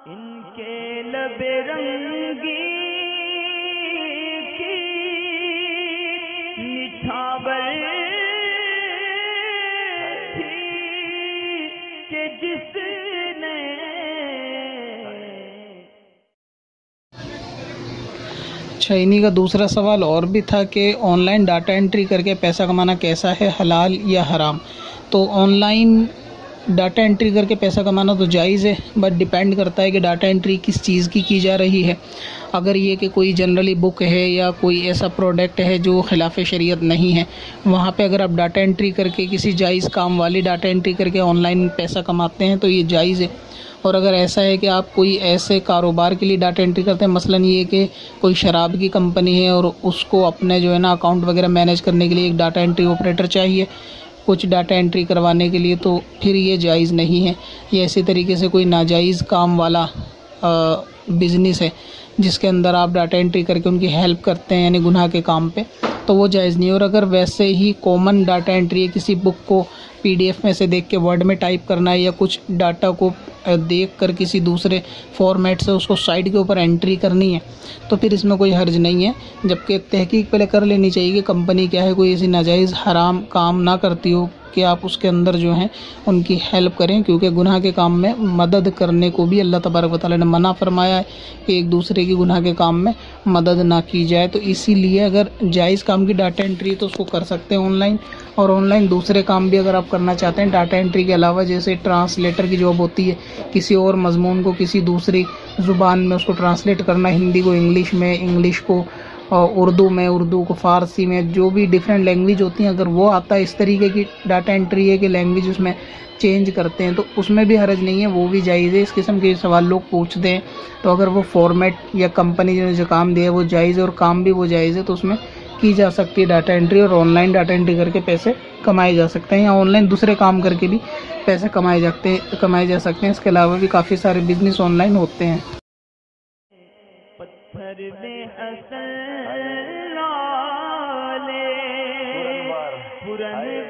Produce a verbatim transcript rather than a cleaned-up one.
ان کے لب رنگی کی نچھاور تھی کہ جس نے شائنی کا دوسرا سوال اور بھی تھا کہ آن لائن ڈاٹا انٹری کر کے پیسہ کمانا کیسا ہے، حلال یا حرام؟ تو آن لائن ڈاٹا انٹری کر کے پیسہ کمانا تو جائز ہے، بٹ ڈیپینڈ کرتا ہے کہ ڈاٹا انٹری کس چیز کی کی جا رہی ہے۔ اگر یہ کہ کوئی جنرلی بک ہے یا کوئی ایسا پروڈکٹ ہے جو خلاف شریعت نہیں ہے، وہاں پہ اگر آپ ڈاٹا انٹری کر کے کسی جائز کام والی ڈاٹا انٹری کر کے آن لائن پیسہ کماتے ہیں تو یہ جائز ہے۔ اور اگر ایسا ہے کہ آپ کوئی ایسے کاروبار کے لیے ڈاٹا انٹری کرتے ہیں، مثلاً یہ کہ کوئی شراب کی کمپنی ہے اور اس کو اپنے جو ہے نا اکاؤنٹ وغیرہ مینیج کرنے کے لیے ایک ڈاٹا انٹری آپریٹر چاہیے کچھ ڈاٹا انٹری کروانے کے لیے، تو پھر یہ جائز نہیں ہے۔ یہ اسی طریقے سے کوئی ناجائز کام والا بزنس ہے جس کے اندر آپ ڈاٹا انٹری کر کے ان کی ہیلپ کرتے ہیں یعنی گناہ کے کام پہ، تو وہ جائز نہیں ہے۔ اور اگر ویسے ہی کامن ڈاٹا انٹری ہے، کسی بک کو پی ڈی ایف میں سے دیکھ کے ورڈ میں ٹائپ کرنا ہے یا کچھ ڈاٹا کو دیکھ کر کسی دوسرے فارمیٹ سے اس کو سائٹ کے اوپر انٹری کرنی ہے، تو پھر اس میں کوئی حرج نہیں ہے، جبکہ تحقیق پہلے کر لینی چاہیے کہ کمپنی کیا ہے، کوئی ایسی ناجائز حرام کام نہ کرتی ہو کہ آپ اس کے اندر جو ہیں ان کی ہیلپ کریں، کیونکہ گناہ کے کام میں مدد کرنے کو بھی اللہ تبارک و تعالیٰ نے منع فرمایا ہے کہ ایک دوسرے کی گناہ کے کام میں مدد نہ کی جائے۔ تو اسی لیے اگر جائز کام کی ڈاٹا انٹری تو اس کو کر سکتے ہیں آن لائن، اور آن لائن دوسرے کام بھی اگر آپ کرنا چاہتے ہیں ڈاٹا انٹری کے علاوہ، جیسے ٹرانسلیٹر کی جاب ہوتی ہے، کسی اور مضمون کو کسی دوسری زبان میں اس کو ٹرانسلیٹ کرنا، ہندی کو انگلش میں، انگلش کو اردو میں، اردو کو فارسی میں، جو بھی ڈیفرنٹ لینگویج ہوتی ہیں، اگر وہ آتا ہے، اس طریقے کی ڈاٹا انٹری ہے کہ لینگویج اس میں چینج کرتے ہیں، تو اس میں بھی حرج نہیں ہے، وہ بھی جائز ہے۔ اس قسم کے سوال لوگ پوچھتے ہیں، تو اگر وہ فارمیٹ یا کمپنی نے جو کام دیا ہے وہ جائز ہے اور کام بھی وہ جائز ہے، تو اس میں کی جا سکتی ہے ڈاٹا انٹری، اور آن لائن ڈاٹا انٹری کر کے پیسے کمائے جا سکتے ہیں، یا آن لائن دوسرے کام کر کے بھی پیسے کمائے جاتے ہیں کمائے جا سکتے ہیں۔ اس کے علاوہ بھی کافی سارے بزنس آن لائن ہوتے ہیں۔ پتھر میں حسن لے